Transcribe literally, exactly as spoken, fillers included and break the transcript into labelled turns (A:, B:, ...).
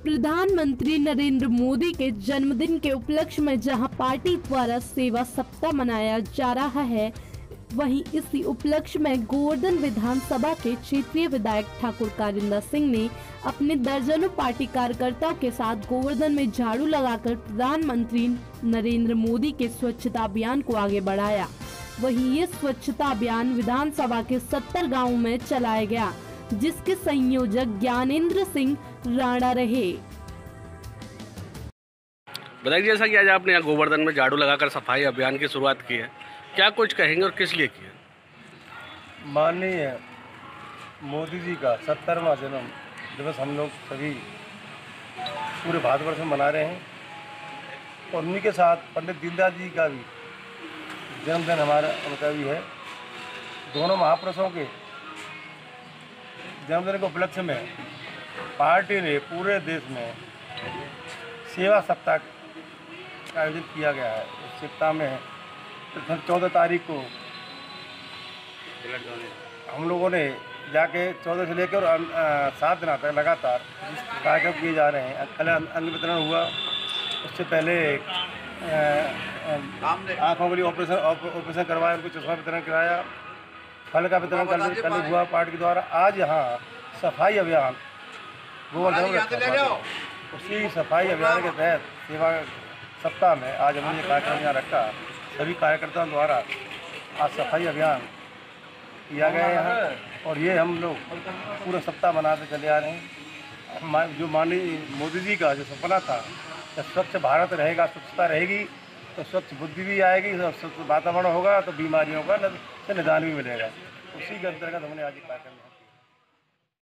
A: प्रधानमंत्री नरेंद्र मोदी के जन्मदिन के उपलक्ष्य में जहां पार्टी द्वारा सेवा सप्ताह मनाया जा रहा है, वहीं इसी उपलक्ष्य में गोवर्धन विधानसभा के क्षेत्रीय विधायक ठाकुर कारिंदा सिंह ने अपने दर्जनों पार्टी कार्यकर्ताओं के साथ गोवर्धन में झाड़ू लगाकर प्रधानमंत्री नरेंद्र मोदी के स्वच्छता अभियान को आगे बढ़ाया। वहीं ये स्वच्छता अभियान विधानसभा के सत्तर गाँवों में चलाया गया, जिसके संयोजक ज्ञानेंद्र सिंह राणा रहे।
B: बताइए, जैसा कि आज आपने यहाँ गोवर्धन में झाड़ू लगाकर सफाई अभियान की शुरुआत की है, क्या कुछ कहेंगे और किस लिए किया?
C: माननीय मोदी जी का सत्तरवां जन्म दिवस हम लोग सभी पूरे भारतवर्ष में मना रहे हैं और उन्हीं के साथ पंडित दीनदयाल जी का भी जन्मदिन हमारा उनका भी है। दोनों महापुरुषों के जन्मदिन के उपलक्ष्य में पार्टी ने पूरे देश में सेवा सप्ताह का आयोजन किया गया है। इस सप्ताह में चौदह तारीख को हम लोगों ने जाके चौदह से लेकर और सात दिन तक लगातार कार्यक्रम किए जा रहे हैं। कल अंग वितरण हुआ, उससे पहले आँखों के लिए ऑपरेशन ऑपरेशन करवाया, उनको चश्मा वितरण कराया, फल का वितरण कल कल हुआ पार्टी के द्वारा। आज यहाँ सफाई अभियान गोवर्धन में रखा, उसी सफाई अभियान के तहत सेवा सप्ताह में आज हमने ये कार्यक्रम यहाँ रखा। सभी कार्यकर्ताओं द्वारा आज सफाई अभियान किया गया यहाँ और ये हम लोग पूरा सप्ताह मनाते चले आ रहे हैं। जो माननीय मोदी जी का जो सपना था कि स्वच्छ भारत रहेगा, स्वच्छता रहेगी तो स्वच्छ बुद्धि भी आएगी, स्वच्छ वातावरण होगा तो बीमारियों का से निदान भी मिलेगा। उसी के अंतर्गत हमने आज ये कार्यक्रम